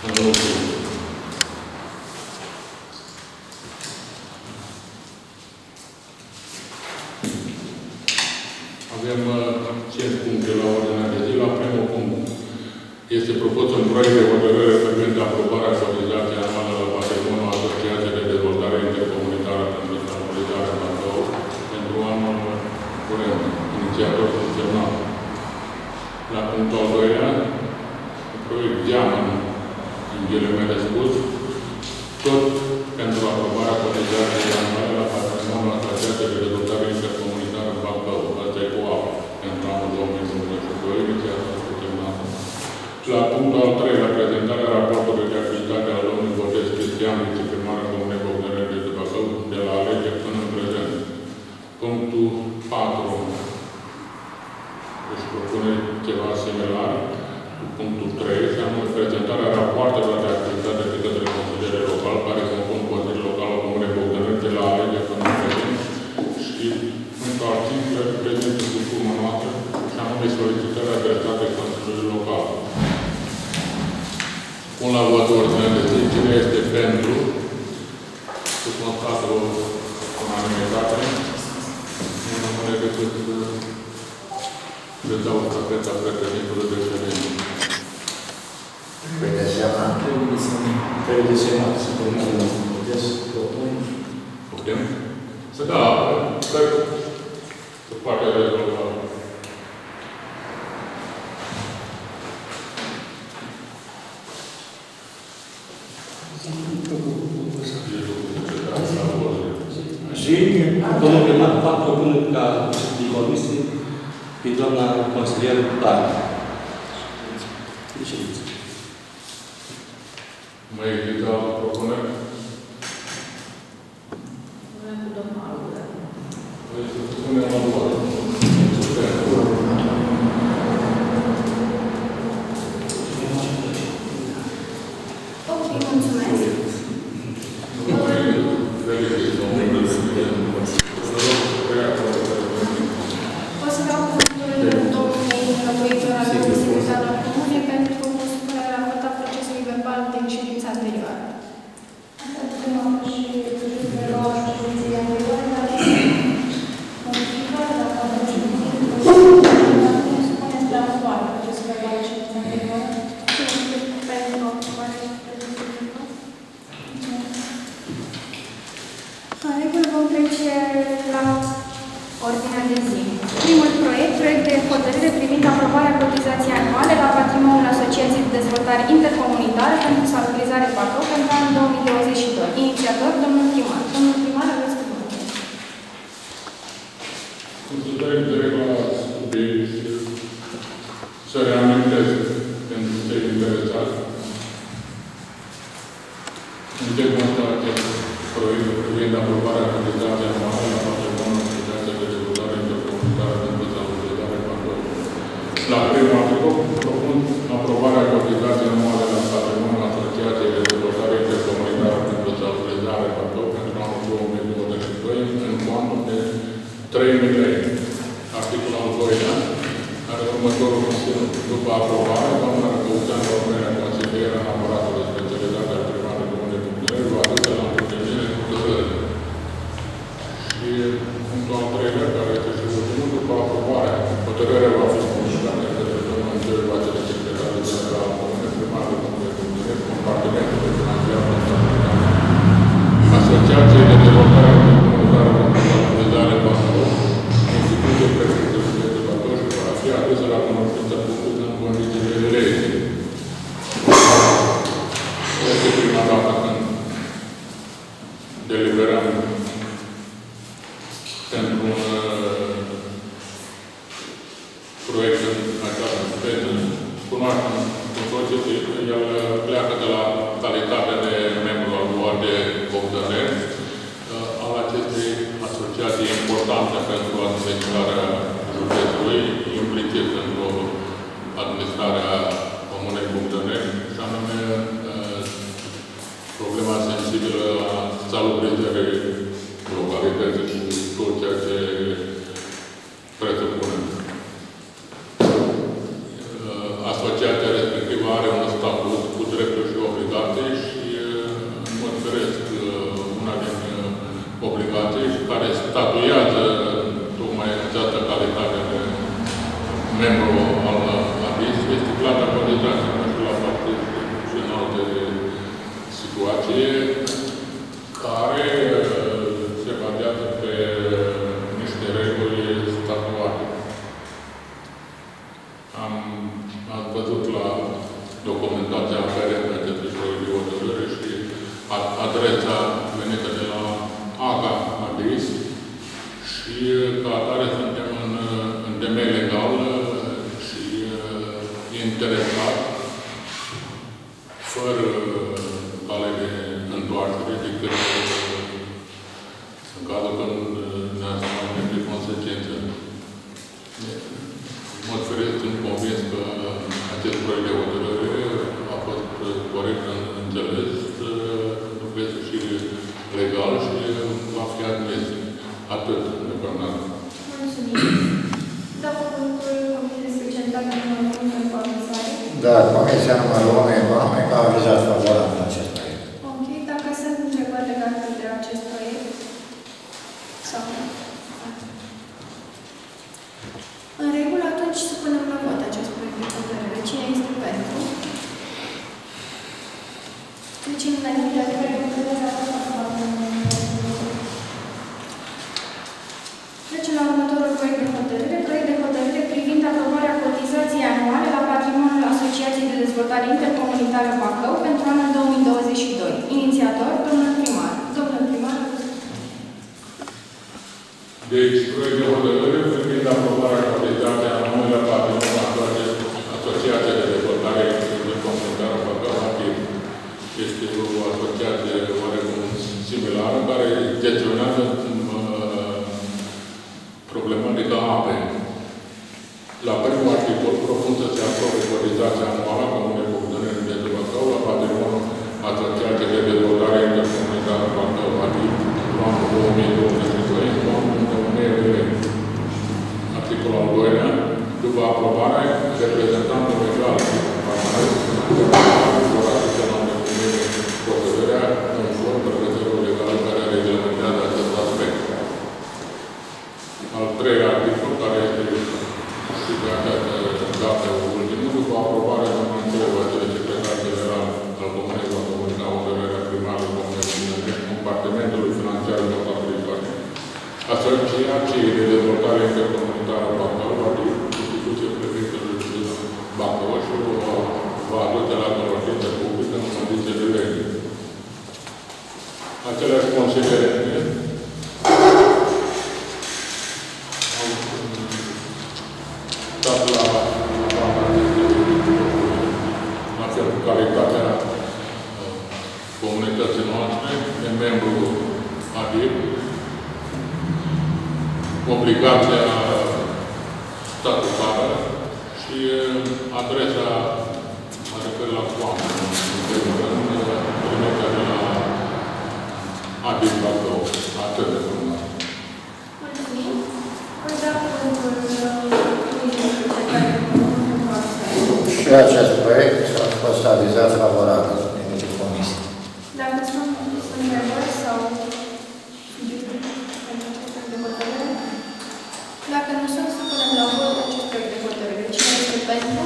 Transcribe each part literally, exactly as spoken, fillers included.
în lucru. Avem cinci puncte la ordinea de zi. La primul punct este propus un proiect de hotărâre privind aprobarea cotizației anuale la patrimoniul Asociației de Dezvoltare Intercomunitară pentru Stabilizare Bacău pentru anul curent, inițiator funcțional. La punctul al doilea, proiect geamăn, în ghilimele spus, tot pentru aprobarea cotizației anuale la patrimoniul Asociației de Dezvoltare Intercomunitară Bacău. Asta e cu apă, pentru anul două mii douăzeci și doi, inițiator funcțional. La punctul al treilea, prezentarea raportului de activitate al domnului Botez Cristian, viceprimarul Comunei Bogdanele de Bacău, de la alegeri până în prezent. Punctul patru. Își propune ceva similar cu punctul trei, și anume prezentarea rapoartelor de activitate de către consiliere local, care compun Consiliul Local al Comunei Bogdanele de la alegeri până în prezent. Și punctul al cincilea reprezintă suma noastră, și anume solicitarea adresată Consiliului Local. Pun la vot ordinea de zi. Cine este pentru? Să constat o unanimitate. Nu rămâne decât să dau stafeta președintelui de ședință. Trebuie de semnat să punem putem? Să da, cred că se poate rezolva. Și domnul primar fac propunere ca din comisie pe doamna consilier Tare. Mai există altă propunere? Vrem cu domnul Algura. Păi să spunem la vot. Ok, mulțumesc. O să dau cuvântul domnului înlocuitor al Consiliului al Comunei pentru supunerea la vot a procesului verbal din ședința anterioară. Asta putem avea și la ședinței anterioare, dar modificare, dacă avem și nu spuneți la vot procesul verbal din ședința anterioară. Pentru ocuparea procesului verbal. În regulă vom trece la ordinea de zi. Primul proiect, proiect de hotărâre privind aprobarea cotizației anuale la patrimoniul Asociației de Dezvoltare Intercomunitară pentru Salubrizare Bacău pentru anul două mii douăzeci și doi. Inițiator, domnul primar. Domnul primar, aveți cuvântul. Consultări direct la subiect și să reamintesc pentru cei interesați. În ce constă acest proiect privind aprobarea cotizației anuale la patrimoniul Asociației de Dezvoltare Intercomunitară pentru Salubrizare Bacău. La primul articol propun aprobarea cotizației anuale la patrimoniul Asociației de Dezvoltare Intercomunitară pentru Salubrizare Bacău pentru anul două mii douăzeci și doi în cuantum de trei mii lei. Articolul al doilea are următorul conținut. După aprobare, doamna Răcăuțeană România, consilieră în aparatul de specialitate al primarului Comunei Bogdanele, va aduce la împlinire hotărâre. Și punctul al treilea, care este și ultimul, după aprobare, hotărârea va fi comunicată de către domnul Angel Vasile, secretarul general al Comunei, primarul Comunei Bogdanele, compartimentul de finanțare Asociației de Dezvoltare Intercomunitară pentru Salubrizare Bacău, instituție prefectului de Bacău și va fi adusă la cunoștință publică în condițiile de lege. Este prima dată când deliberăm pentru un proiect în această speță. Cunoaștem cu toții, el pleacă de la calitatea de membru al Board de Bogdanel, al acestei asociații importante pentru administrarea județului, implicit pentru administrarea Comunei Bogdanel, și anume problema sensibilă a salubrizării localității cu tot ceea ce presupune. Asociația respectivă are un statut cu drepturi și obligații adresa venită de la AGA Adis și ca atare suntem în, în temei legal și interesat, fără cale de întoarcere, decât în cazul când ne asumăm de consecință. În mod firesc, sunt convins că acest proiect de hotărâre a fost corect înțeles, este și legal și va fi admis. Atât, deocamdată. Mulțumim. Dau cuvântul Comisiei de Specialitate numărul unu pentru avizare. Da, Comisia numărul unu economică a avizat favorabil acest proiect. Ok, dacă sunt întrebări legate de acest proiect sau nu. În regulă, atunci supunem la vot acest proiect de hotărâre. Cine este pentru? Deci, în unanimitate, recomandarea Trecem la următorul proiect de hotărâre. Proiect de hotărâre privind aprobarea cotizației anuale la patrimoniul Asociației de Dezvoltare Intercomunitară Bacău pentru anul două mii douăzeci și doi. Inițiator, domnul primar. Domnul primar. Deci, proiect de hotărâre privind aprobarea cotizației anuale la patrimoniul Asociației de Dezvoltare Intercomunitară Bacău. Este o asociație oarecum similară care gestionează problematica apei. La primul articol propun să se aprobe cotizația anuală a Comunei Bogdaneni de Bacău la patrimoniul Asociației de Dezvoltare Intercomunitară Bacău, adică pentru anul două mii douăzeci și doi, în anul de o mie de lei. Articolul al doilea, după aprobare, reprezentantul legal și procedarea conform prevederilor legale care reglementează acest aspect. Al treilea articol, care este și de această dată ultimul, după aprobarea nominalizării de secretar general al Comunei va comunica hotărârea primară Comunei Compartimentului Financiar de Participație. Asociației de Dezvoltare Intercomunitară Bacău, adică instituție prefectului de Bacău și va aduce la cunoștință publică în condiții de lege. Aceleași considerente au dat la la fel cu calitatea comunității noastre de membru A D I P, obligația statutară și adresa mă refer la coamă, în primul rând, trimiterea de la A D I P Bacău, atât de frumos. Mulțumim. Voi da cuvântul Comisiei de Specialitate numărul unu pentru avizare. Și acest proiect a fost avizat favorabil de către Comisie. Dacă sunt întrebări sau sugestii pentru acest proiect de hotărâre? Dacă nu sunt, supunem la vot acest proiect de hotărâre. Cine este pentru?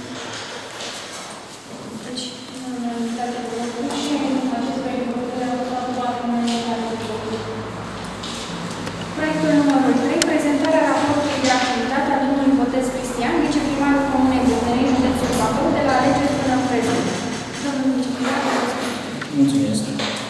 Deci, în unanimitate de voturi și acest proiect de hotărâre a fost aprobat în unanimitate de voturi. Proiectul numărul trei, prezentarea raportului de activitate a domnului Botez Cristian, viceprimarul Comunei Bogdaneni, județul Bacău, de la alegeri până în prezent. Domnul viceprimar, mulțumesc.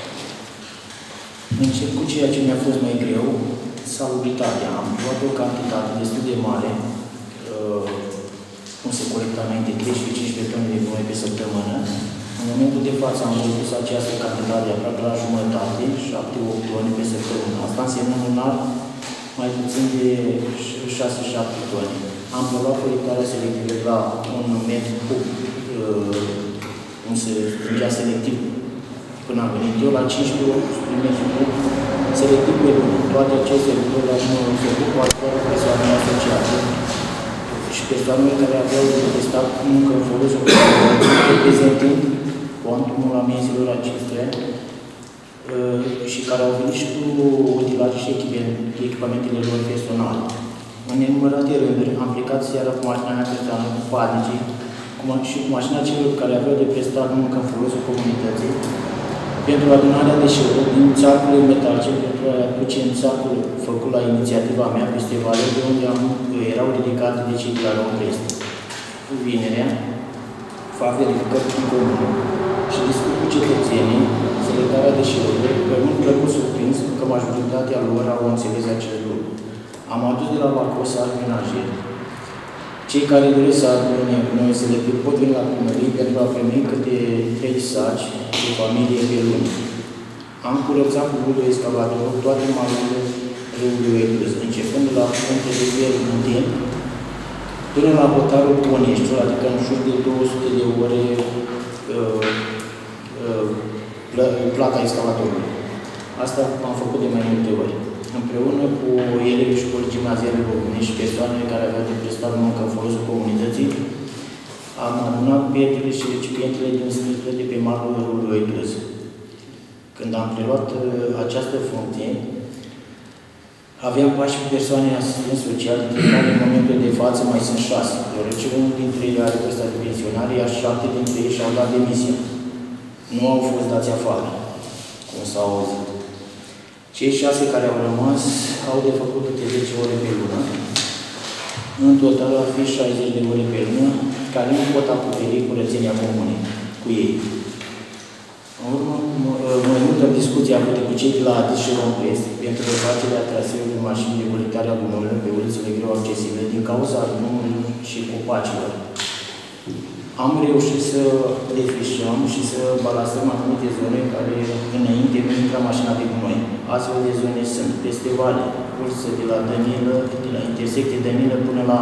Încep cu ceea ce mi-a fost mai greu, salubritatea. Am luat o cantitate destul de mare, uh, cum se colecta înainte, treisprezece cincisprezece tone de gunoi pe săptămână. În momentul de față am redus această cantitate aproape la jumătate, șapte opt tone pe săptămână. Asta înseamnă în un an mai puțin de șase șapte tone. Am luat colectarea selectivă la un metru cub, uh, cum se strângea selectiv până am venit eu, la cincisprezece metri cub, selectiv pe lună. Toate aceste lucruri la numărul se cu ajutorul persoanei asociate și persoanele care aveau de stat muncă în folosul reprezentând cuantumul amenziilor acestuia și care au venit și cu utilaje și echipamentele lor personale. În nenumărate rânduri am plecat seara cu mașina mea personală, cu panicii, și cu mașina celor care aveau de prestat muncă în folosul comunității, pentru adunarea deșeurilor din țarcurile metalice, pentru a aduce în țarcul făcut la inițiativa mea peste vale, de unde am, erau dedicate de cei de la Romprest. Vinerea, fac verificări în comună și discut cu cetățenii selectarea responsabilitatea lor au înțeles acest lucru. Am adus de la Bacău saci menajeri. Cei care doresc să adune noi să le pot veni la primărie pentru a primi câte trei saci de familie pe lună. Am curățat cu bulul excavatorul toate malurile râului Oetuz, începând de la punte de ieri Munten, până la hotarul Poneștiul, adică în jur de două sute de ore uh, uh, plata excavatorului. Asta am făcut de mai multe ori. Împreună cu elevii școlii gimnaziale române și persoanele care aveau de prestat muncă în folosul comunității, am adunat pietrele și recipientele din strânsele de pe malul râului Oetuz. Când am preluat uh, această funcție, aveam paisprezece persoane asistenți sociali, dintre care în momentul de față mai sunt șase, deoarece unul dintre ei are vârsta de pensionare, iar șapte dintre ei și-au dat demisia. Nu au fost dați afară, cum s-a auzit. Cei șase care au rămas au de făcut câte zece ore pe lună. În total ar fi șaizeci de ore pe lună, care nu pot acoperi curățenia comunei cu ei. În urmă, mai multă discuție avută cu cei de la Adis și Romprest pentru refacerea traseului mașini de colectare a gunoiului pe ulițele greu accesibile din cauza drumului și copacilor. Am reușit să defișăm și să balansăm anumite zone care înainte nu intra mașina de gunoi. Astfel de zone sunt peste vale, cursă de la Dănilă, de la intersecție Dănilă până la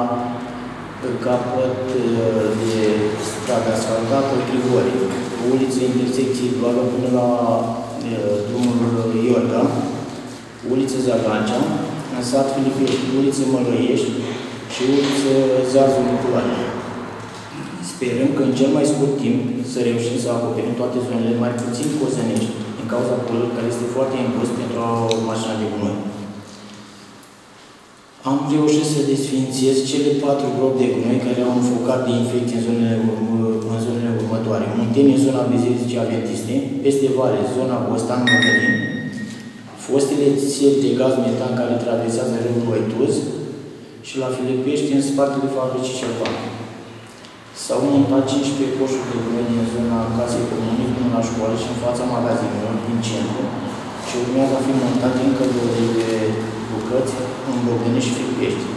capăt de stradă asfaltată Grigore, ulițe intersecții Bloagă până la e, drumul Iorga, uliță Zagancea, în sat Filipești, uliță Mălăiești și uliță Zazu Nicolae. Sperăm că în cel mai scurt timp să reușim să acoperim toate zonele mai puțin cozănești, din cauza polului care este foarte îngust pentru o mașină de gunoi. Am reușit să desființez cele patru gropi de gunoi care au înfocat de infecție în zonele, în zonele următoare. Munteni, zona Bisericii Adventiste, peste vale, zona Bostan Mădălin, fostele țevi de gaz metan care traversează râul Oetuz și la Filipești, în spatele fabricii Șerban. S-au montat cincisprezece coșuri de gunoi din zona casei comune până la școală și în fața magazinelor din centru și urmează a fi montate încă douăzeci de bucăți în Bogdănești și Filipești.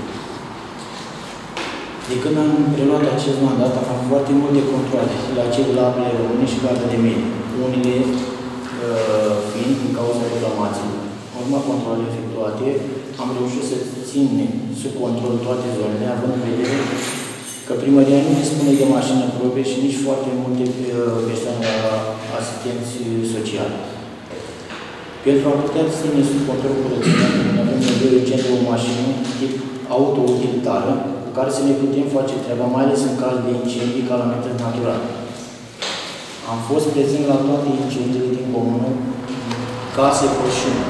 De când am preluat acest mandat, am avut foarte multe controale la cei de la apele române și Garda de Mediu, unele uh, fiind din cauza reclamațiilor. În urma controalelor efectuate, am reușit să țin sub control toate zonele, având în vedere că primăria nu dispune de mașină proprie și nici foarte multe persoane asistenți sociali. Pentru a putea ține sub control curățenia, avem nevoie urgent de o mașină tip auto-utilitară cu care să ne putem face treaba, mai ales în caz de incendii, calamități naturale. Am fost prezent la toate incendiile din comună, case, pășuni,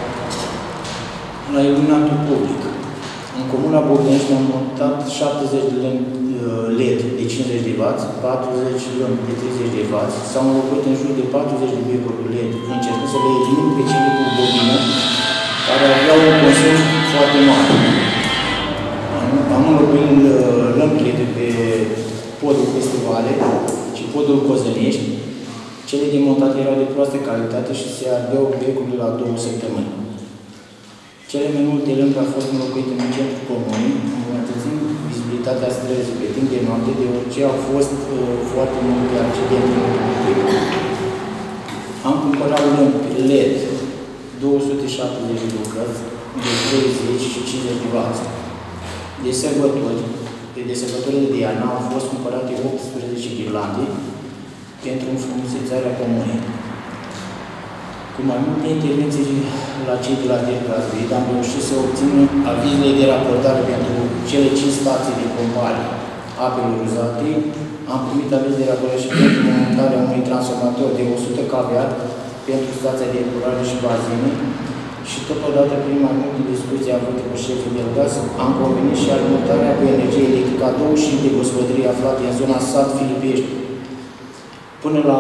la iluminatul public. În comuna Bogdănești am montat șaptezeci de lămpi L E D de cincizeci de wați, patruzeci lămpi de treizeci de wați, s-au înlocuit în jur de patruzeci de becuri L E D, încercând să le elimin pe cele cu bobină, care aveau un consum foarte mare. Am înlocuit lămpile de pe podul Festivale și podul Cozănești. Cele demontate erau de proastă calitate și se ardeau becurile la două săptămâni. Cele mai multe lămpi au fost înlocuite în centrul comunii, îmbunătățind vizibilitatea străzii pe timp de noapte, deoarece au fost uh, foarte multe accidente în ultimul timp. Am cumpărat lămpi L E D, două sute șaptezeci de bucăți, de treizeci și cincizeci de wați. De sărbători, de sărbătorile de iarnă au fost cumpărate optsprezece ghirlande pentru înfrumusețarea comunei. Cu mai multe intervenții la cei de la Tergazvit, am reușit să obțin avizele de raportare pentru cele cinci stații de pompare apelor uzate. Am primit aviz de raportare și pentru montarea unui transformator de o sută kilowatt pentru stația de epurare și bazine și totodată, prin mai multe discuții avute cu șeful de gaz, am convenit și alimentarea cu energie electrică a douăzeci și cinci de gospodării aflate în zona sat Filipești până la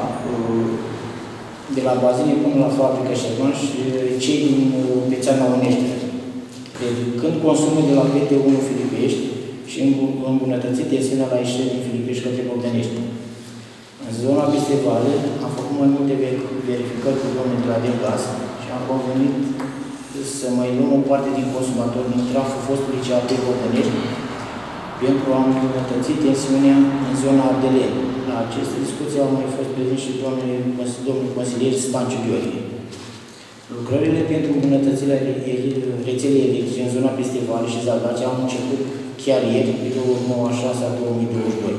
de la bazine până la fabrica Șerban și cei din pe țeana Unește, când consumul de la P T unu Filipești și îmbunătățit tensiunea la ieșirea din Filipești către Bogdănești. În zona peste vale am făcut mai multe verificări cu domnul de la Delgaz și am convenit să mai luăm o parte din consumator din traful fostului C A P Bordănești pentru a îmbunătăți tensiunea în zona Ardelenii. La aceste discuții au mai fost prezenți și doamne, domnul consilier Stanciu Gheorghe. Lucrările pentru îmbunătățirea rețelei electrice în zona Pestevale și Zagace au început chiar ieri, pe douăzeci și nouă a șasea două mii douăzeci și doi.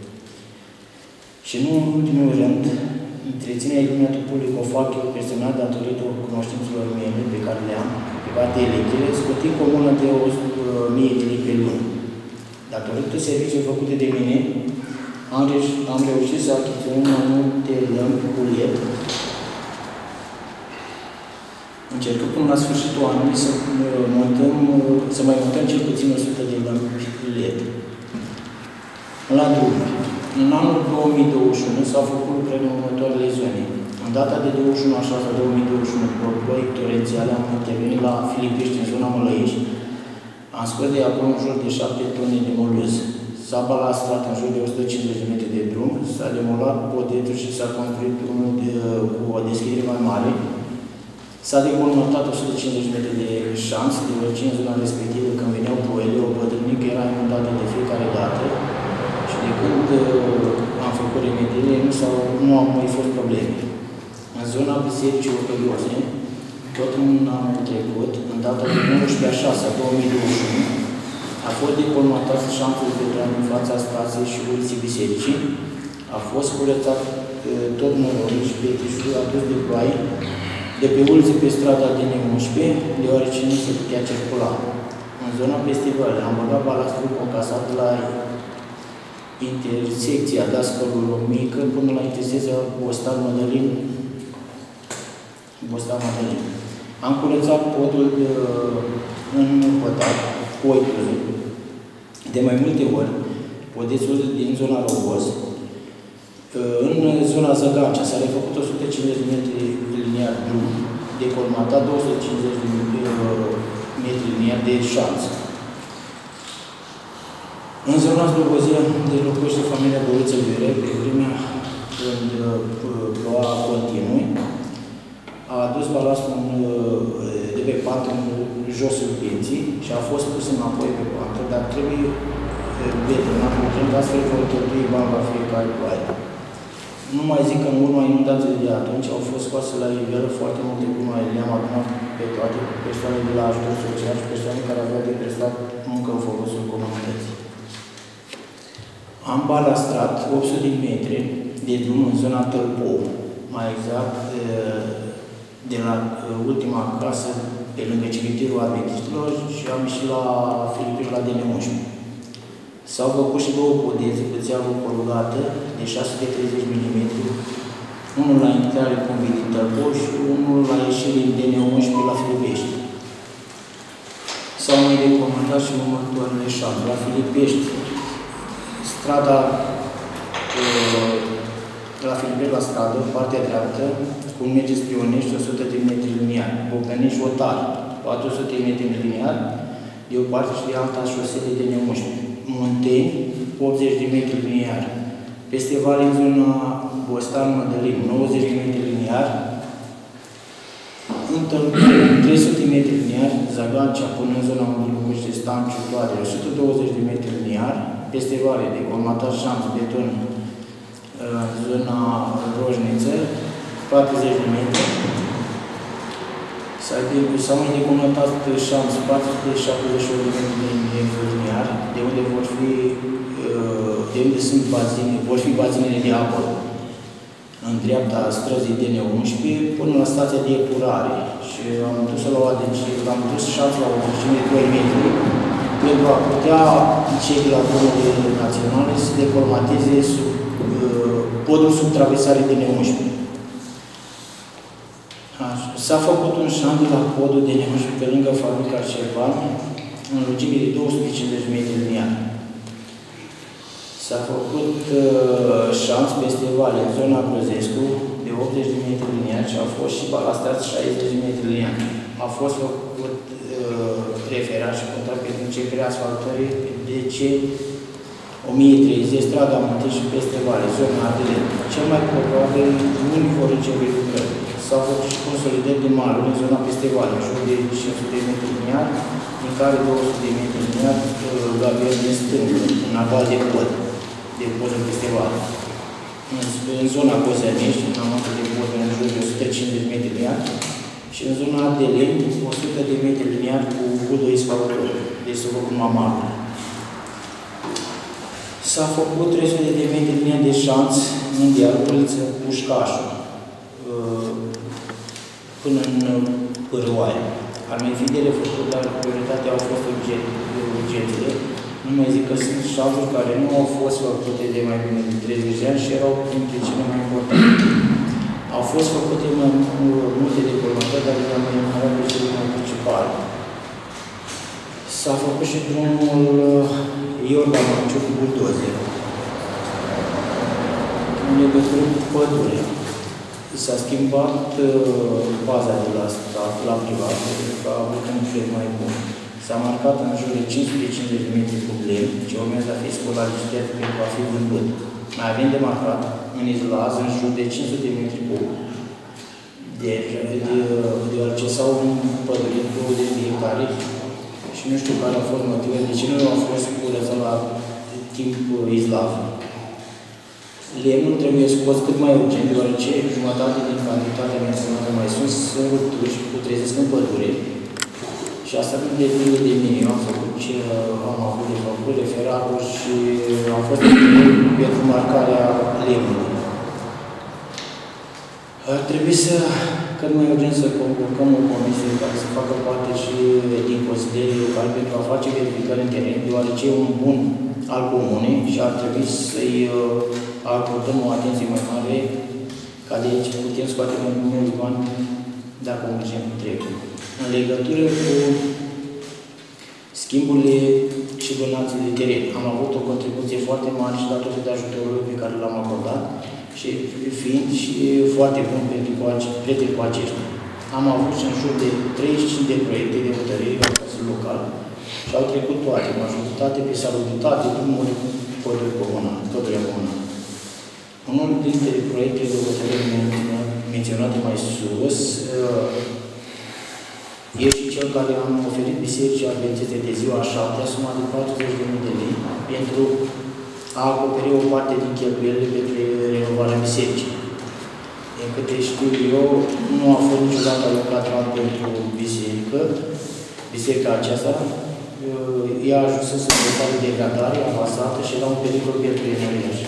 Și nu în ultimul rând, întreținerea iluminatul public o fac eu personal datorită cunoștințelor mele pe care le am pe partea electrică, scotind comună de o mie de lei pe lună. Datorită serviciilor făcute de mine, am, reușit, am reușit să achiziționăm mai multe lămpi cu L E D, încercăm până la sfârșitul anului să, montăm, să mai montăm cel puțin o sută de lămpi L E D. La drumuri. În anul două mii douăzeci și unu s-au făcut lucrări în următoarele zone. În data de douăzeci și unu a șasea două mii douăzeci și unu, după ploi torențiale, am intervenit la Filipești, în zona Mălăiești. Am scos de acolo în jur de șapte tone de moluz. S-a balastrat în jur de o sută cincizeci de metri de drum, s-a demolat podetul și s-a construit unul de, cu o deschidere mai mare. S-a decolmatat o sută cincizeci de metri de șanț, deoarece în zona respectivă, când veneau ploile, o bătrânică era inundată de fiecare dată și de când uh, am făcut remediile, nu, nu au mai fost probleme. În zona Bisericii Ortodoxe, tot în anul trecut, în data de nouăsprezece a șasea două mii douăzeci și unu, a fost decolmatat șanțul de teren în fața stației și uliții Bisericii, a fost curățat uh, tot norocul și petrișul adus de ploaie de pe uliță pe strada din D N unsprezece, deoarece nu se putea circula. În zona Pestevale am băgat balastrul concasat la intersecția Dascălului Mică până la intersecția Bostan Mădălin. Bostan Mădălin. Am curățat podul în pătat, cu oituri, de mai multe ori, podețul din zona Rogos. În zona Zăgancea s-a refăcut o sută cincizeci de metri liniar drum, decolmatat două sute cincizeci de metri liniar de șanț. În zona Slobozia dezlocuiește familia Băruță Viore, pe vremea când ploua continuu, a adus balastul de pe pantă în josul pieții și a fost pus înapoi pe pantă, dar trebuie betonat, astfel vor cheltui bani la fiecare ploaie. Nu mai zic că în urma inundației de atunci au fost scoase la iveală foarte multe gunoaie. Le-am adunat pe toate persoanele de la ajutor social și persoane care aveau de prestat muncă în folosul comunității. Am balastrat opt sute de metri de drum în zona Tălpou, mai exact de la ultima casă, pe lângă cimitirul adventistilor, și am ieșit la Filipești la D N unsprezece. S-au făcut și două podețe pe țeavă corugată de șase sute treizeci de milimetri, unul la intrare cu din Tălpou și unul la ieșire din D N unsprezece la Filipești. S-au mai decomandat și următoarele șapte. La Filipești, strada la Filipești la stradă, partea dreaptă, cum merge spre Ionești, o sută de metri liniari. Bocănești, Otar, patru sute de metri liniari, de o parte și de alta șosele de D N unsprezece. Munteni, optzeci de metri liniari. Pestevale în zona Bostan Mădălin, nouăzeci de metri liniari. În Tălpou, trei sute de metri liniari. Zagancea, până în zona unde locuiește Stanciu, toate, o sută douăzeci de metri liniari. Pestevale, decolmatat șanț, beton, în zona Roșniță, patruzeci de metri. S-a mai decolmatat șanț, patru sute șaptezeci și opt de metri liniari, de unde vor fi, de unde sunt bazine, vor fi bazinele de apă în dreapta străzii D N unsprezece până la stația de epurare. Și am dus-o la o adâncime, am dus șanțul la o adâncime de doi metri pentru a putea cei de la drumurile naționale să decolmateze sub, podul sub traversare D N unsprezece. S-a făcut un șant de la podul de D N unsprezece pe lângă fabrica Șerban, în lungime de două sute cincizeci de metri liniari. S-a făcut uh, șanț Pestevale în zona Grozescu de optzeci de metri liniari și a fost și balastrat șaizeci de metri liniari. A fost făcut uh, referat și contract pentru începerea asfaltării de ce o o mie treizeci, Strada Mântii și peste Vale, zona Ardelen. Cel mai probabil nu vor începe lucrări. S-au făcut și consolidări de maluri în zona peste Vale, în jur de cinci sute de metri liniari, din care două sute de metri liniari la verde din stângă, în aval de pod, de pod în peste Vale. În, în zona Cozănești, în amontul de pod, în jur de o sută cincizeci de metri liniari, și în zona Ardelen, o sută de metri liniari cu doi excavatori. Deci s-a făcut mamarul. S-a făcut trei sute de metri linie de șanț în dialuliță Pușcașul, până în Pârâoaia. Ar mai fi de refăcut, dar prioritatea au fost urgențele. Nu mai zic că sunt șanțuri care nu au fost făcute de mai bine de treizeci de ani și erau printre cele mai importante. Au fost făcute mai multe de colmatări, dar le-am mai enumerat pe cele mai principale. S-a făcut și drumul Iorga Manciu cu buldozer. În legătură cu pădurea. S-a schimbat uh, baza de la stat la privat, pentru că a avut un preț mai bun. S-a marcat în jur de cinci sute cincizeci de metri cu lemn, ce urmează a fi scolarizat pentru a fi vândut. Mai avem de marcat în izlaz în jur de cinci sute de metri cu. Deci, deoarece s-au împădurit douăzeci de hectare și nu știu care au fost motivele, de ce nu au fost curățat la timp izlav. Lemnul trebuie scos cât mai urgent, deoarece jumătate din cantitatea menționată mai sus sunt rupturi și putrezesc în pădure. Și asta nu depinde de mine. Eu am făcut ce am avut de făcut, referatul și am fost pentru marcarea lemnului. Ar trebui să, cât mai urgent, să convocăm o comisie care să facă parte și din consilierii locali pentru a face verificări în teren, deoarece e un bun al comunei și ar trebui să-i acordăm o atenție mai mare, ca de aici putem scoate mai mulți bani dacă mergem cu trecut. În legătură cu schimburile și donații de teren, am avut o contribuție foarte mare și datorită de ajutorul pe care l-am acordat și fiind și foarte bun pentru prieteni cu aceștia. Am avut și în jur de treizeci și cinci de proiecte de hotărâri la Consiliul Local și au trecut toate, majoritate pe salubritate, drumuri, păduri comunale, pădurea comunală. Unul dintre proiectele de hotărâri menționate mai sus e și cel care am oferit bisericii adventiste de ziua a șaptea, suma de patruzeci de mii de lei, pentru a acoperi o parte din cheltuielile pentru renovarea bisericii. Din câte știu eu, nu a fost niciodată alocat bani pentru biserică. Biserica aceasta, ea a ajuns să se stare de degradare avansată și era un pericol pentru enoriași.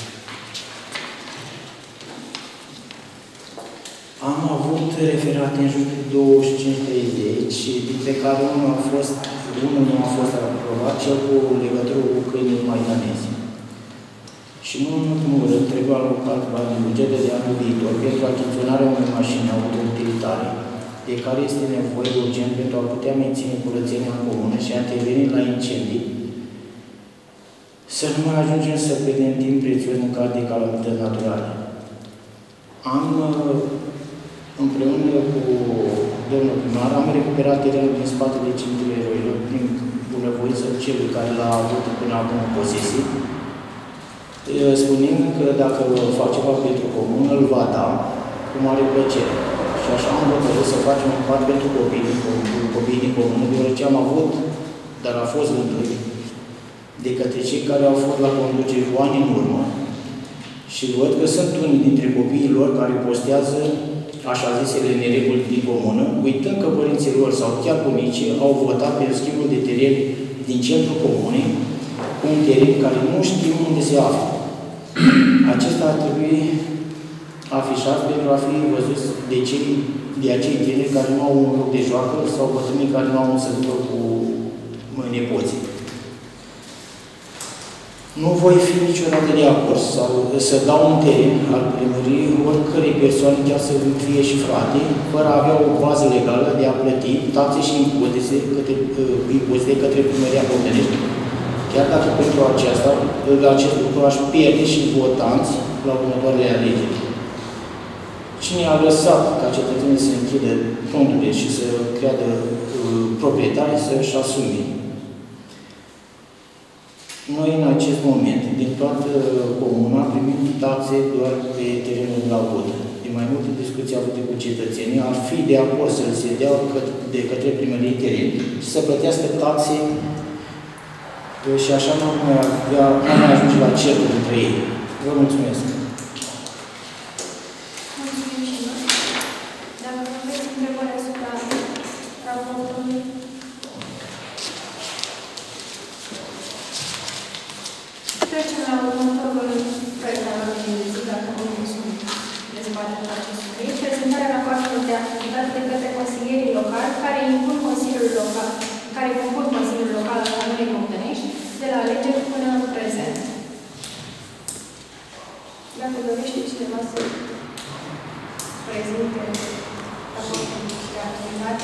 Am avut referate în jur de douăzeci și cinci treizeci, dintre care unul a fost, unul nu a fost aprobat, cel cu legătură cu câinii maidanezi. Și nu în ultimul rând, trebuie alocat bani din bugetul de anul viitor pentru achiziționarea unei mașini autoutilitare, de care este nevoie urgent pentru a putea menține curățenia în comună și a interveni la incendii, să nu mai ajungem să pierdem timp prețios în caz de calamități naturale. Am, împreună cu domnul primar, am recuperat terenul din spatele Cimitirului Eroilor prin bunăvoință celui care l-a avut până acum în posesie, spunând că dacă fac ceva pentru comun, îl va da cu mare plăcere. Și așa am hotărât să facem un part pentru copii, copiii din comună, deoarece am avut, dar a fost vândut de către cei care au fost la conducere cu ani în urmă și văd că sunt unii dintre copiii lor care postează așa zisele nereguli din comună, uitând că părinții lor sau chiar bunicii au votat pentru schimbul de teren din centrul comunei, cu un teren care nu știu unde se află. Acesta ar trebui afișat pentru a fi văzut de, cei, de acei tineri care nu au un loc de joacă sau bătrânii care nu au un să ducă cu nepoții. Nu voi fi niciodată de acord sau să dau un teren al primăriei oricărei persoane, chiar să fie și frate, fără a avea o bază legală de a plăti taxe și impozite către, impozite către primăria Bogdănești. Chiar dacă pentru aceasta, acest lucru aș pierde și votanți la următoarele alegeri. Cine a lăsat ca cetățenii să închidă fondurile și să creadă uh, proprietari, să își asume. noi în acest moment, din toată comuna, primim taxe doar pe terenul de la vot. De mai multe discuții avute cu cetățenii, ar fi de acord să se dea de către primărie teren și să plătească taxe și așa nu mai, avea, nu mai ajunge la certuri între ei. Vă mulțumesc. Mulțumim și noi. Dacă aveți întrebări asupra raportului. Trecem la următorul proiect al ordinii de zi, dacă nu sunt dezbatere la acest subiect. Prezentarea rapoartelor de activitate de către consilierii locali care impun Consiliul Local, care compun Consiliul Local al Comunei Bogdănești de la alegeri până în prezent. Dacă dorește cineva să prezinte raportul de activitate.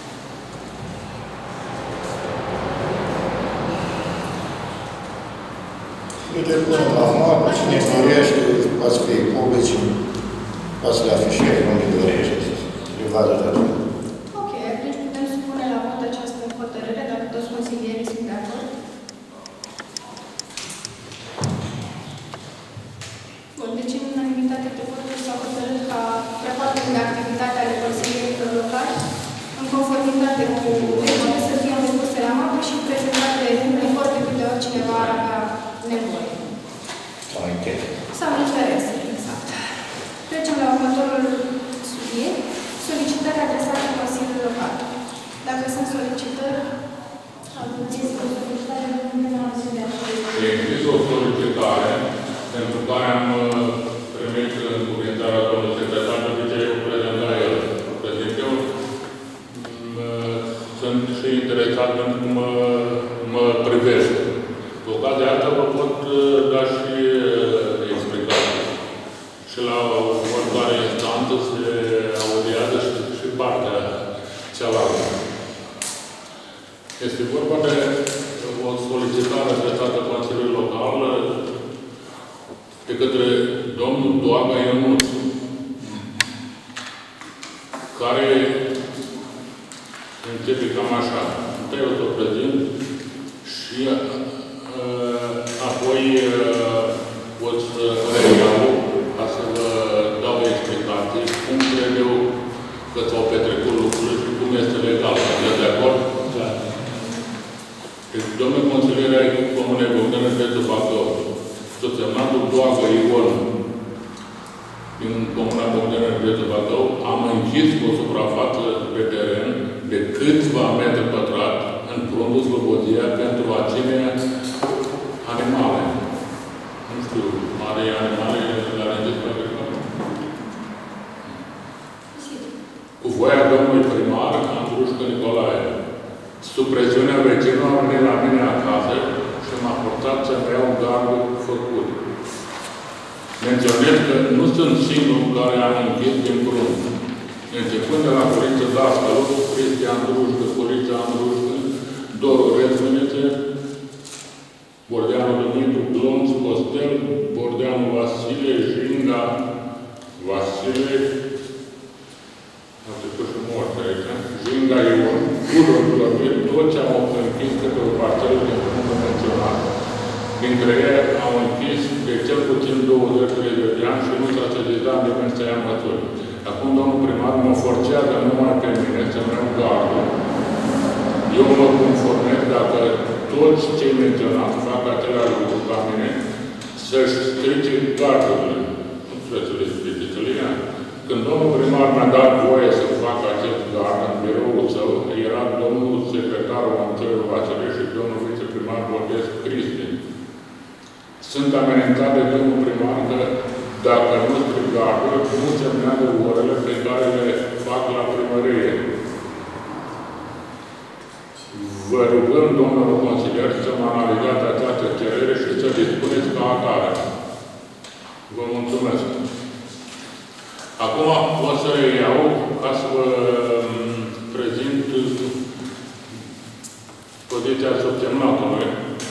Uite, până la urmă, cine dorește, poate să fie publici, poate să le afișeze unde dorește, le vadă de atunci. Ok, deci putem supune la vot această hotărâre, dacă toți consilierii sunt de acord. Bun, deci în unanimitate de voturi s-a hotărât ca rapoartele de activitate ale consilierilor locali, în conformitate cu legile, să fie înspuse la mapă și prezentate în foarte de oricineva ar avea nevoie. Sau închete. Sau interese, exact. Trecem la următorul subiect, solicitări adresate Consiliului Local. Dacă sunt solicitări, aduceți o solicitare de numele de Există o solicitare pentru care am primit cuvintarea domnului secretar, de obicei o prezenta el. Prezint eu. Sunt și interesat pentru cum mă, mă privește. Cu ocazia asta vă pot da și explicații. Și la următoare instanță se audiază și, și partea cealaltă. Este vorba de o solicitare adresată Consiliului Local de către domnul Doaga Ionuț, care începe cam așa. Întâi o să o prezint și apoi o să reiau ca să vă dau explicații cum cred eu că s-au petrecut lucrurile și cum este legal. Sunteți de acord? Da. Deci, domnul consilier ai Comunei Bogdănești de Bacău, subsemnatul Doagă Ion din Comuna Bogdănești de Bacău, am închis o suprafață pe teren de câțiva metri pătrat în Prundul Slobozia pentru a ține animale. Nu știu, are animale la rândul pe agricultură. Cu voia domnului primar, Andrușcă Nicolae, sub presiunea vecinului, am venit la mine acasă și m-a forțat să-mi iau gardul făcut. Menționez că nu sunt singurul care am închis din Prund. Începând de la Coriță Dascălu, Cristian Andrușcă, Corița Andrușcă, Doru Rezmenițe, Bordeanu Dumitru, Glonț, Costel, Bordeanu Vasile, Jinga, Vasile, am trecut și moarte aici, Jinga Ion, Gurul Glăbit, toți au închis câte o parțelă din Prundul menționat. Dintre ei au închis de cel puțin douăzeci de ani și nu s-a sezizat nimeni să ia măsuri. Acum domnul primar mă forțează numai pe mine să-mi iau gardul. Eu mă conformez dacă toți cei menționați fac același lucru ca mine, să-și strice gardurile. Nu trebuie să le strice, să le ia. Când domnul primar mi-a dat voie să fac acest gard în biroul său, era domnul secretarul Anțelul Vasile și domnul viceprimar Bordesc Cristi. Sunt amenințat de domnul primar că dacă nu stric gardul, nu semnează orele pe care le fac la primărie. Vă rugăm, domnul consilier, să mă analizați această cerere și să dispuneți ca atare. Vă mulțumesc. Acum o să reiau ca să vă prezint poziția subsemnatului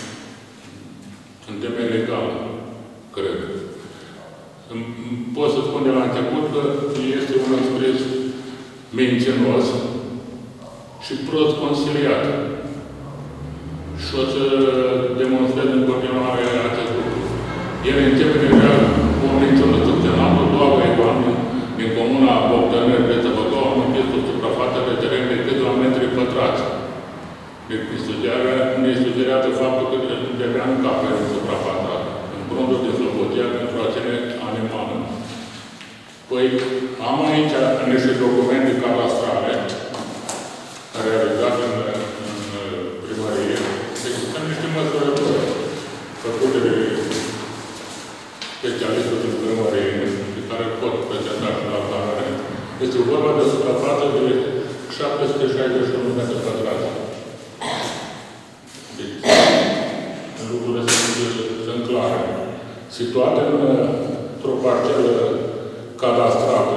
în temei legale, cred. Pot să spun de la început că este un expres mincinos și prost consiliat. Și și o să demonstrez în continuare acest lucru. El începe deja cu o mențiune subționatul, doar Ioan, din comuna Bogdanel de Tăbăcău, am închis o suprafață de teren de câțiva metri pătrați. Deci, ne sugerează faptul că trebuia în cap în suprafața, în brundul din Slobodia, pentru a ține animală. Păi, am aici niște documente cadastrale realizate în, în primărie. Deci, sunt niște măsurători făcute de specialistul din primărie, pe care pot prezenta și la altarare. Este vorba de o suprafață de șapte sute șaizeci și unu de metri pătrați. Deci, lucrurile sunt, sunt clare. Situate într-o parcelă cadastrată,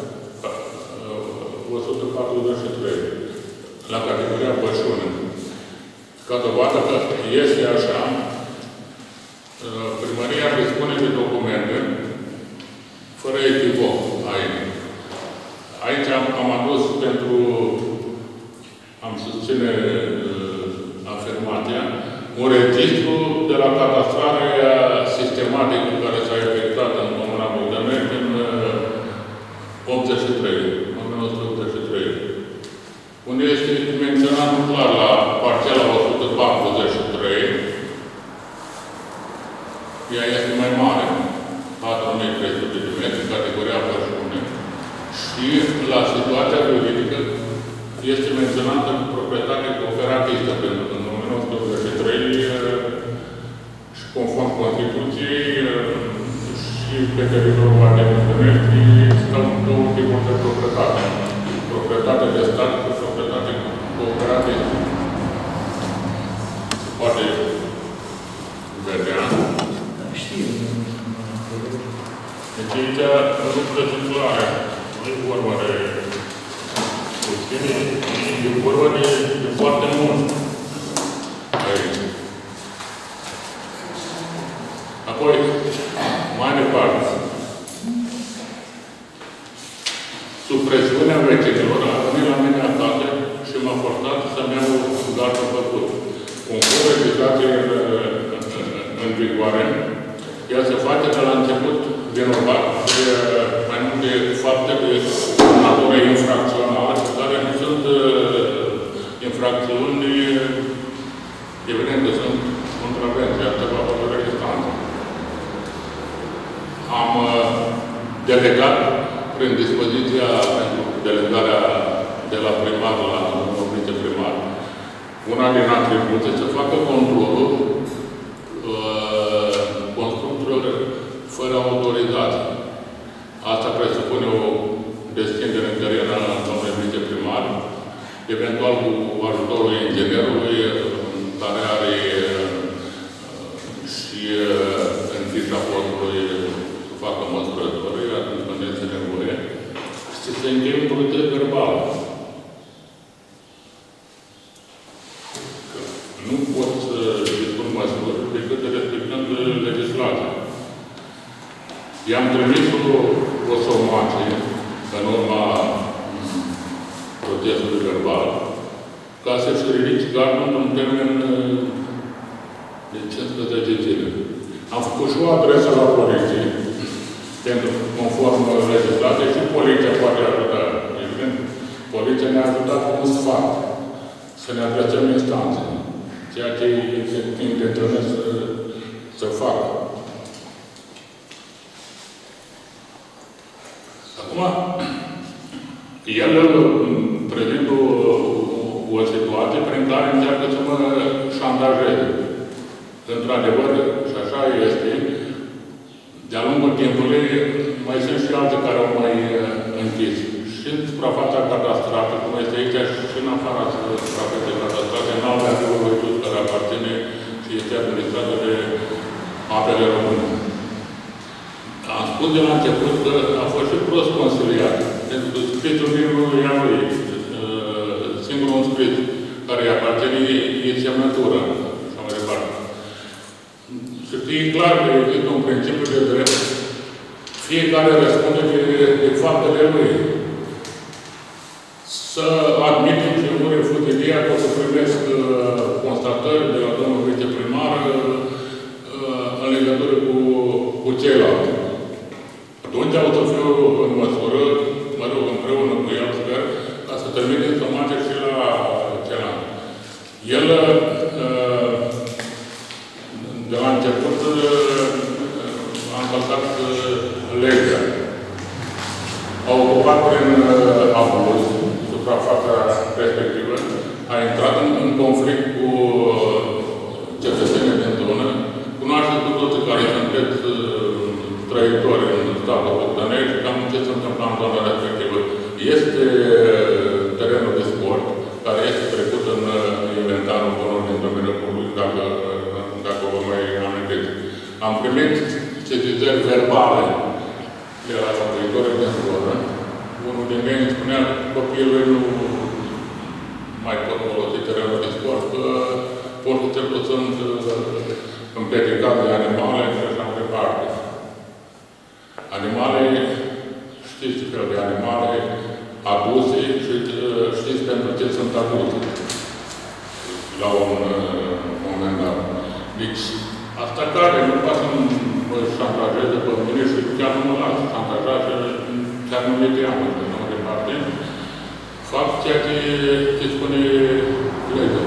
o sută patruzeci și trei, la categoria pășune. Ca dovadă că este așa, primăria dispune de documente fără echivoc aici. Aici am, am adus pentru, am susține uh, afirmația, un registru de la cadastrarea sistematică care s-a efectuat în Comuna Bogdanel în uh, optzeci și trei, în o mie nouă sute optzeci și trei, unde este menționat clar la parcela o sută patruzeci și trei, ea este mai mare, patru mii trei sute de metri, categoria pășune, și la situația juridică este menționată proprietate cooperatistă, pentru că în o mie nouă sute optzeci și trei și conform Constituției și pe teritoriul Banei Măstănești stau două tipuri de proprietate. Proprietate de stat și proprietate cooperatistă. Se poate vedea. Știu. Deci aici lucrurile sunt clare. Nu e vorba de puține, e vorba de, de foarte mult. Aici. Apoi, mai departe, sub presiunea vecinilor, a venit la mine acasă și m-a forțat să-mi iau gardul făcut. Conform legislației în, în, în vigoare, ea se face de la început vinovat de mai multe fapte de natură infracțională, care nu sunt uh, infracțiuni, evident că sunt contravenții, asta va hotărâ instanță. Am uh, delegat prin dispoziția pentru delegarea de la primar la viceprimar, una din atribuții să facă controlul uh, construcțiilor fără autorizație. Asta presupune o deschindere în terenă a domnului viceprimar, eventual cu ajutorul inginerului, care are și în fișa postului să facă măsurători atunci când este nevoie, și se încheie un proces verbal. Nu pot să dispun măsuri decât respectând legislația. I-am trimis o, o somație în urma procesului verbal ca să-și ridici gardul într-un termen de cincisprezece zile. Am făcut și o adresă la poliție, pentru conform legislației, și poliția poate ajuta. Evident, poliția ne-a ajutat cu un sfat să ne adresăm instanțe, ceea ce intenționez să, să facă. Acum, el prezintă o, o situație prin care încearcă să mă șantajeze. Într-adevăr, și așa este, de-a lungul timpului, mai sunt și alte care au mai închis. Și în suprafața cadastrată, cum este aici, și în afara suprafeței cadastrate, în alte activități care aparține și este administrată de apele române. Am spus de la început că a fost și prost consiliat. Pentru că scrisul din ea lui, singurul scris care îi aparține e semnătura. Și mai departe. Să fie clar că există un principiu de drept. Fiecare răspunde de, de faptele lui. Să admitem și nu nu refuz ideea că o să primesc constatări de la domnul viceprimar în legătură cu, cu ceilalți. Atunci o să fiu în măsură, mă rog, împreună cu el, sper, ca să termine să merge și la celălalt. El, de la început, a încălcat legea. A ocupat prin abuz suprafața respectivă, a intrat în, în conflict cu cetățenii din zonă. Cunoașteți cu toții care sunteți trăitori în statul Bogdanei și cam ce se întâmplă în zona respectivă. Este terenul de sport, care este trecut în inventarul bunului din domeniul public, dacă, dacă vă mai amintiți. Am primit sesizări verbale de la locuitorii din zonă. Unul din ei îmi spunea că copilul nu mai pot folosi terenul de sport, că porțițele sunt împiedicate de animale și așa mai departe. Animale, știți ce fel de animale, abuse și știți pentru ce sunt abuse la un moment dat. Deci, asta care nu poate să mă șantajeze pe mine și chiar nu mă lasă șantajate, chiar nu le teamă, de nu de parte, fac ceea ce, ce spune legea.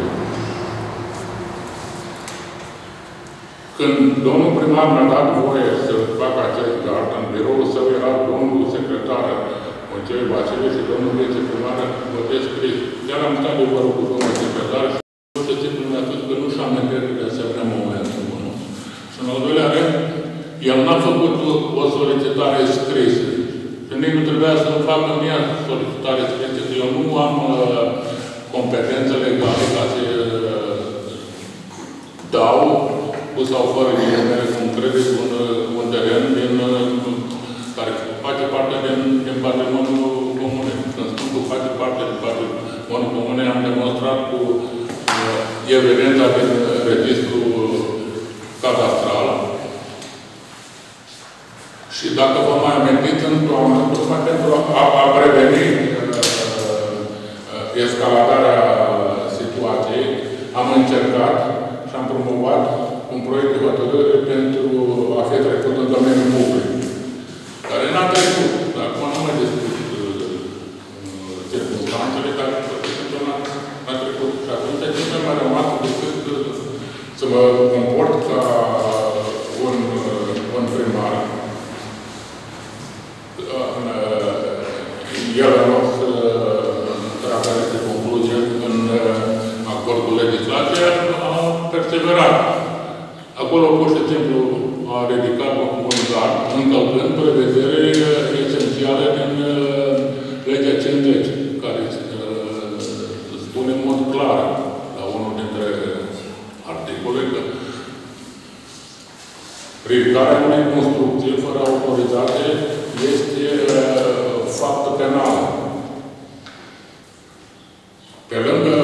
Când domnul primar mi-a dat voie să fac acest gard, în biroul său era domnul secretar Moncei Vasile și domnul viceprimar Bătesc Cris. Chiar am stat de vorbă cu domnul secretar și să țin lumea atât că nu și-am întâlnit de asemenea momentul unul. Și în al doilea rând, el n-a făcut o solicitare scrisă. Și nici nu trebuia să-mi facă mie solicitare scrisă, că eu nu am uh, competențe legale ca să uh, dau cu sau fără ghilimele, cum credeți, un, un teren din, care face parte din, din patrimoniul comun. Când spun că face parte din patrimoniul comun, am demonstrat cu uh, evidența din registru cadastral. Și dacă vă mai amintiți în toamnă, tocmai pentru a, a preveni uh, uh, escaladarea situației, am încercat și am promovat un proiect de hotărâre pentru a fi trecut în domeniul public. Care n-a trecut. Dar acum nu mai discut uh, circunstanțele, dar n-a trecut. Și atunci ce mi-a mai rămas decât să mă comport ca un, un primar. El a luat să tragă aceste concluzie în acordul legislației, a perseverat. Acolo, pur și simplu, a ridicat un gard, încălcând prevedere esențiale din legea cincizeci, care spune în mod clar, la unul dintre articole, că ridicarea unei construcții fără autorizație este fapt penal. Pe lângă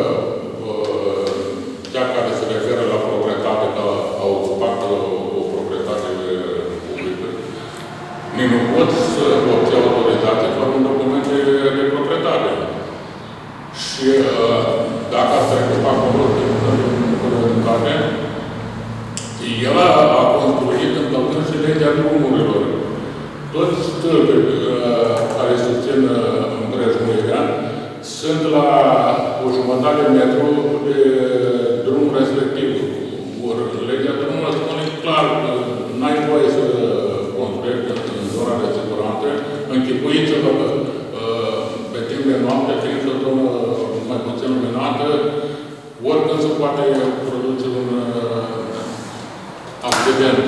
cea care se referă la proprietate, că a ocupat o proprietate publică, nici nu pot să obții autorizație fără un document de, de proprietate. Și dacă asta e trecut acolo în care, el a construit încălcând și legea drumurilor. Toți stâlpii care susțin împrejmuirea sunt la o jumătate de metru de drumul respectiv. Or, legea drumului spune clar că n-ai voie să construiești în zona de siguranță. Închipuiți-vă că pe timp de noapte, fiind o zonă mai puțin luminată, oricând se poate produce un accident.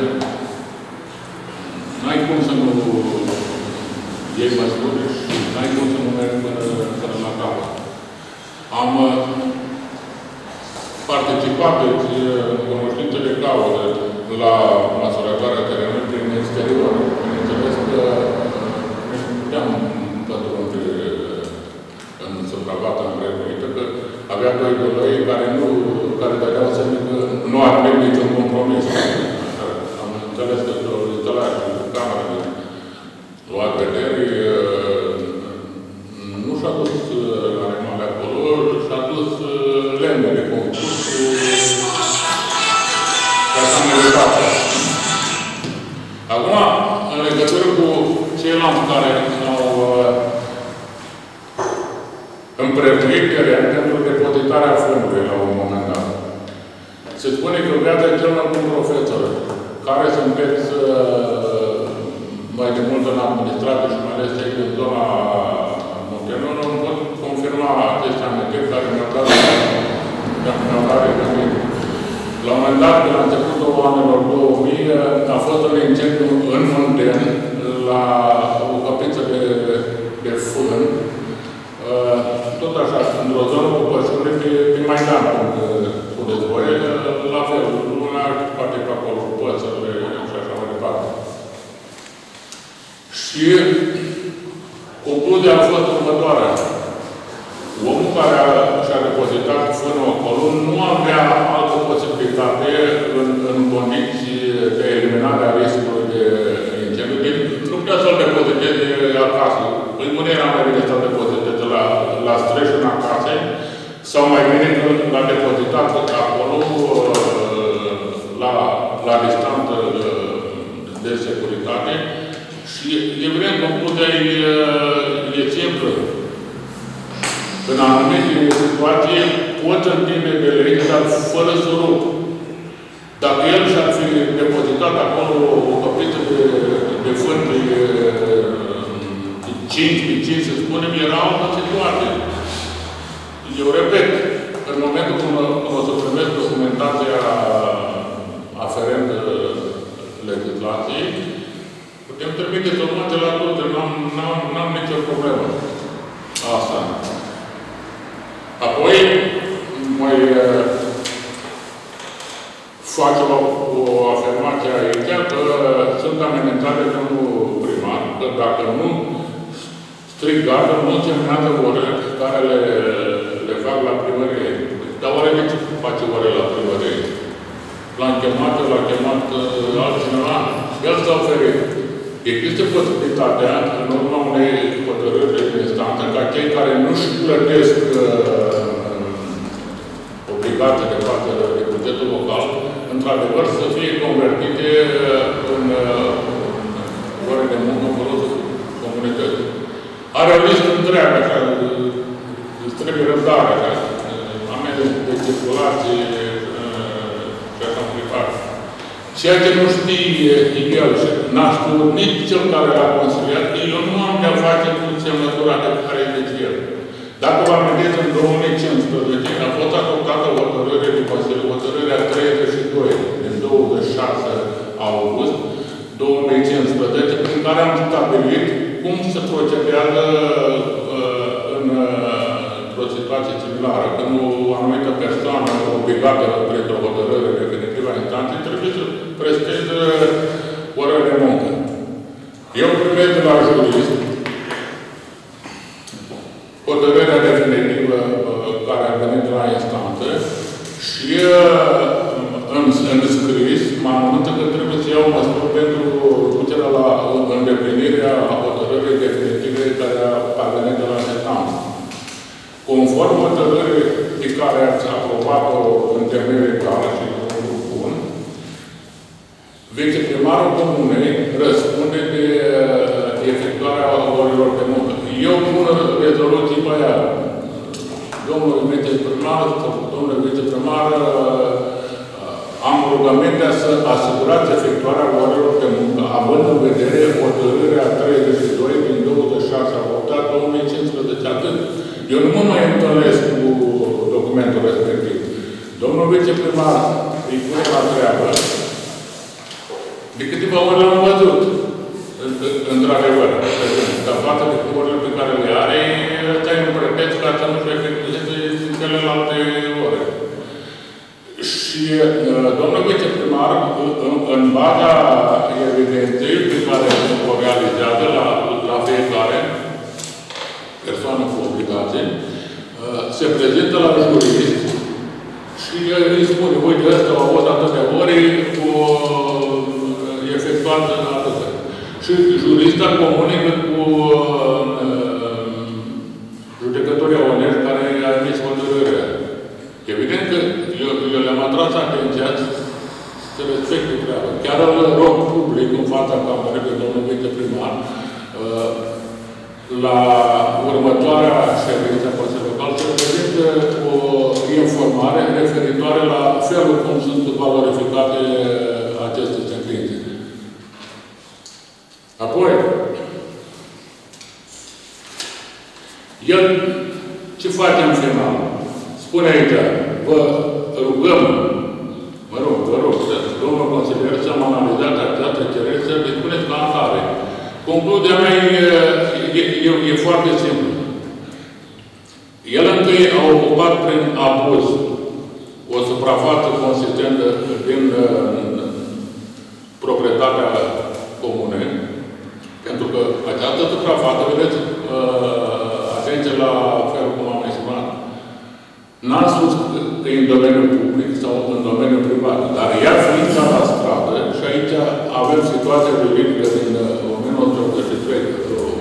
N-ai cum să nu iei măsuri și n-ai cum să nu mergi până, până la capăt. Am participat în cunoștință de cauză la măsurătoarea terenului prin exterior. Bineînțeles că nu puteam pătrunde în supravata împreunită, că avea doi dolăi care nu, care dădeau semne că nu admit niciun compromis. Am înțeles că instalația și camera de luat vederi nu și-a dus animale acolo și împrejmuit teren pentru depozitarea fondului la un moment dat. Se spune că urmează cel mai bun profesor, care sunteți uh, mai de mult în administrație și mai ales aici în zona Muntenor, nu pot confirma aceste amintiri care mi-au dat mi-au dat regăsit. La un moment dat, la începutul anilor două mii, a fost un incendiu în Munten, la o căpiță de, de fân, tot așa, într-o zonă cu pășuri pe, pe Maidan, unde spuneți voi, la fel, una parte pe acolo, cu păsările și așa mai departe. Și concluzia a fost următoarea. Omul care și-a depozitat fânul acolo nu avea altă posibilitate în, în condiții de eliminare a riscului de incendiu. Deci nu putea să-l depoziteze acasă. Îi nu era mai bine să-l depoziteze la, la streșul acasă sau mai bine că l-a depozitat acolo la, la distanță de, de securitate. Și evident, concluzia e, e simplă. În anumite situații poți întinde de lege, dar fără să rup. Dacă el și-ar fi depozitat acolo o căpiță de, de fân de cinci pe cinci, să spunem, era altă situație. Eu repet, în momentul când o să primesc documentația aferentă legislației, putem trimite toate la toate, n-am nicio problemă. Asta. Apoi, mai uh, facem o, o afirmație aici că sunt amenințate de domnul primar, că dacă nu strict gardă, nu semnează orele care le, le fac la primărie. Dar oare de ce face ore la primărie? L-am chemat, l-a chemat uh, altcineva, el s-a oferit. Există posibilitatea, în urma unei hotărâri de instanță, ca cei care nu-și plătesc uh, obligații de față de bugetul local, într-adevăr să fie convertite în uh, ore de muncă în folosul comunității. Are o listă întreagă, așa, îți trebuie răbdare, așa, amende de circulație uh, și așa mai departe. Ceea ce nu știe el și n-a știut nici cel care l-a consiliat, eu nu am de-a face cu semnătura de care zice el. Dacă vă amintiți, în două mii cincisprezece a fost adoptată o hotărâre de Consiliu, hotărârea treizeci și doi din douăzeci și șase august două mii cincisprezece, prin care am stabilit cum se procedează uh, în, uh, într-o situație similară. Când o anumită persoană obligată printr-o hotărâre definitivă a instanței trebuie să presteze ore de muncă. Eu primesc de la jurist hotărârea definitivă uh, care a venit de la instanță și uh, în, în scris mă anunță că trebuie să iau măsuri pentru ducerea la îndeplinirea hotărârii definitive care a venit de la instanță. Conform hotărârii pe care ați aprobat-o în temeiul legal și în bun, viceprimarul comunei răspunde de efectuarea orilor de muncă. Eu pun rezoluții pe aia. Domnul viceprimar, domnul viceprimar, am rugămintea să asigurați efectuarea orilor de muncă, având în vedere hotărârea treizeci și doi din douăzeci și șase adoptat două mii cincisprezece. Atât. Eu nu mă mai întâlnesc cu documentul respectiv. Domnul viceprimar îi pune la treabă. De câteva ori l-am văzut. Într-adevăr. Dar față de orile pe care le are, ăsta e un pretext ca să nu-și efectueze celelalte ore. Și domnul viceprimar, în, în baza evidenței pe care o realizează la, la fiecare persoană cu obligație, se prezintă la jurist și îi spune, uite, ăsta a fost atâtea ore cu efectuat atâtea. Și jurista comunică cu uh, judecătorii onești care a emis hotărârea. Evident că eu, eu le-am atras atenția să respecte treaba. Chiar îl rog public în fața camerei pe domnul viceprimar, uh, la următoarea ședință a Consiliului Local să prezinte o informare referitoare la felul cum sunt valorificate aceste sentințe. Apoi, el ce face în final? Spune aici, vă rugăm, mă rog, vă rog, domnul consilier, să-mi analizați această cerere, să le spuneți ca atare. Concluzia mea e, e, e, e foarte simplă. El întâi a ocupat prin abuz o suprafață consistentă din uh, proprietatea comunei, pentru că această suprafață, vedeți, uh, atenție la felul cum am menționat, n-am spus că e în domeniul public sau în domeniul privat, dar ea fiind cadastrată, și aici avem situația juridică din o mie nouă sute optzeci și trei,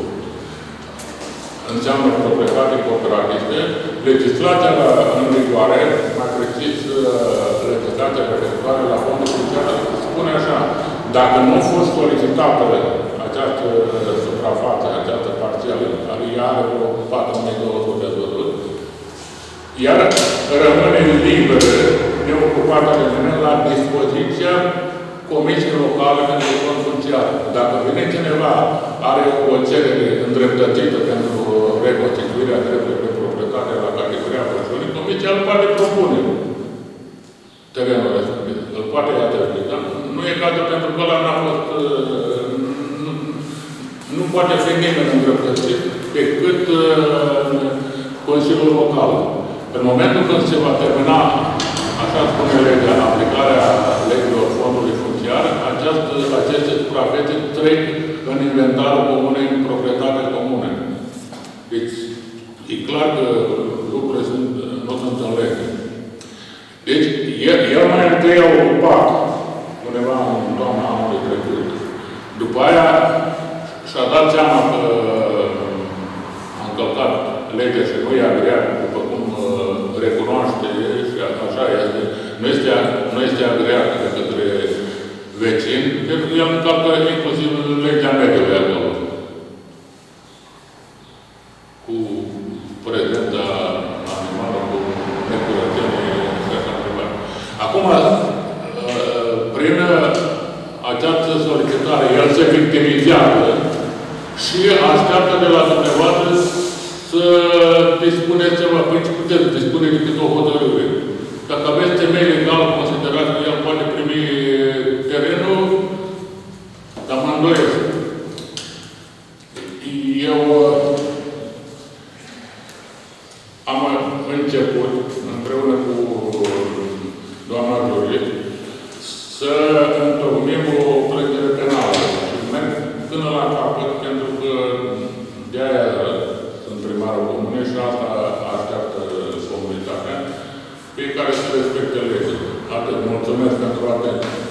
înseamnă proprietate corporatiste, legislația în vigoare, mai precis legislația referitoare la fondul funciar, spune așa, dacă nu a fost solicitată această suprafață, această parțială, care ea are vreo patru mii două sute de văzut, iar rămâne liberă, neocupată de mine, la dispoziția Comisiei Locale pentru Fond Funciar. Dacă vine cineva, are o cerere îndreptățită pentru reconstituirea dreptului de proprietate la categoria persoanei, Comisia îl poate propune terenul respectiv. Îl poate atrage, dar nu e cazul pentru că ăla n-a fost... Nu, nu poate fi nimeni îndreptățit pe cât Consiliul Local. În momentul când se va termina, așa spune legea, în aplicarea legilor fondului funciar, această, aceste suprafețe trec în inventarul comunei, în proprietatea comunei. Deci, e clar că lucrurile sunt, nu sunt în lege. Deci, el, el mai întâi a ocupat, undeva în toamna anului trecut. După aia, și-a dat seama că a încălcat legea și nu i-a agreat, după cum recunoaște și așa este, nu este, nu este agreat de către vecini, pentru că el încalcă inclusiv legea mediului acolo. Cu prezența animală, cu necurățenie și așa mai departe. Acum, prin această solicitare, el se victimizează și așteaptă de la dumneavoastră să dispuneți ceva. Păi ce puteți dispune decât o hotărâre? Dacă aveți temei legal, considerați că el poate primi terenul, dar mă îndoiesc. Eu am început, împreună cu doamna Dorit, să întocmim o plângere penală. Și merg până la capăt, pentru că de-aia sunt primarul comunei și asta așteaptă comunitatea, pe care să respecte legea. Atât. Mulțumesc pentru atenție.